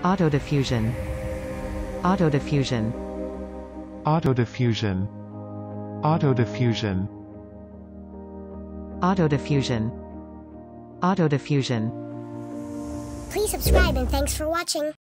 Autodiffusion. Autodiffusion. Autodiffusion. Autodiffusion. Autodiffusion. Autodiffusion. Please subscribe and thanks for watching.